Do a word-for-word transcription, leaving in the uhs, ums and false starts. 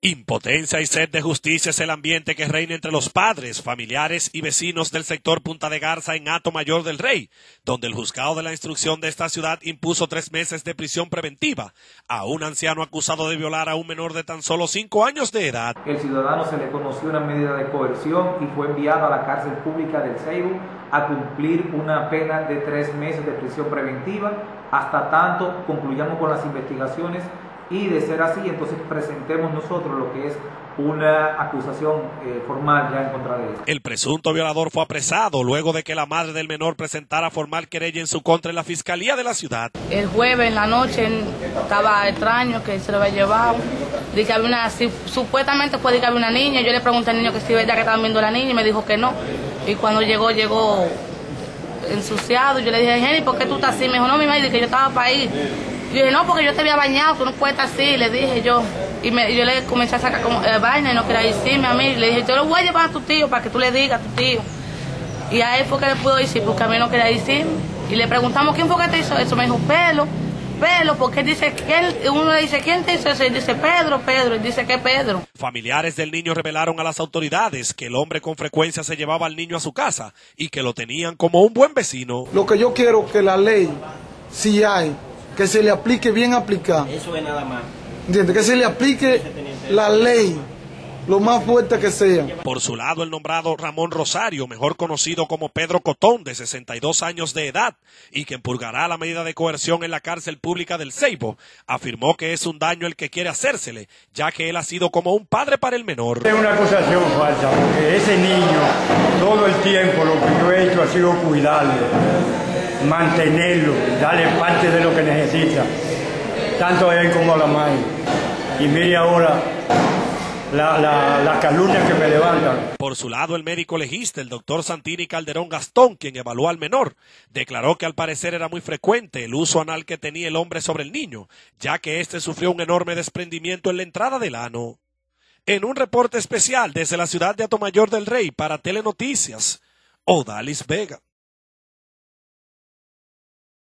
Impotencia y sed de justicia es el ambiente que reina entre los padres, familiares y vecinos del sector Punta de Garza en Atomayor del Rey, donde el juzgado de la instrucción de esta ciudad impuso tres meses de prisión preventiva a un anciano acusado de violar a un menor de tan solo cinco años de edad. El ciudadano se le conoció una medida de coerción y fue enviado a la cárcel pública del Ceibo a cumplir una pena de tres meses de prisión preventiva hasta tanto concluyamos con las investigaciones. Y de ser así, entonces presentemos nosotros lo que es una acusación eh, formal ya en contra de él. El presunto violador fue apresado luego de que la madre del menor presentara formal querella en su contra en la Fiscalía de la ciudad. El jueves en la noche estaba extraño que se lo había llevado. Dice que había una, si, supuestamente fue de que había una niña. Yo le pregunté al niño que si verdad que estaban viendo a la niña y me dijo que no. Y cuando llegó, llegó ensuciado. Yo le dije, Jenny, ¿por qué tú estás así? Me dijo, no, mi madre, que yo estaba para ir. Yo dije, no, porque yo te había bañado, tú no puedes estar así, le dije yo. Y me, yo le comencé a sacar como eh, vaina y no quería decirme a mí. Le dije, yo lo voy a llevar a tu tío para que tú le digas a tu tío. Y a él fue que le pudo decir, porque a mí no quería decirme. Y le preguntamos, ¿quién fue que te hizo eso? Me dijo, Pelo, Pelo, porque él dice, ¿quién? Uno le dice, ¿quién te hizo eso? Y él dice, Pedro, Pedro. Y dice, ¿qué Pedro? Familiares del niño revelaron a las autoridades que el hombre con frecuencia se llevaba al niño a su casa y que lo tenían como un buen vecino. Lo que yo quiero que la ley, si hay, que se le aplique bien aplicada. Eso es nada más. ¿Entiendes? Que se le aplique la ley lo más fuerte que sea. Por su lado, el nombrado Ramón Rosario, mejor conocido como Pedro Cotón, de sesenta y dos años de edad, y quien purgará la medida de coerción en la cárcel pública del Ceibo, afirmó que es un daño el que quiere hacérsele, ya que él ha sido como un padre para el menor. Es una acusación falsa, porque ese niño, todo el tiempo lo que yo he hecho ha sido cuidarlo, mantenerlo, darle parte de lo que necesita, tanto a él como a la madre. Y mire ahora la, la, la calumnia que me levantan. Por su lado, el médico legista, el doctor Santini Calderón Gastón, quien evaluó al menor, declaró que al parecer era muy frecuente el uso anal que tenía el hombre sobre el niño, ya que éste sufrió un enorme desprendimiento en la entrada del ano. En un reporte especial desde la ciudad de Atomayor del Rey para Telenoticias, Odalis Vega.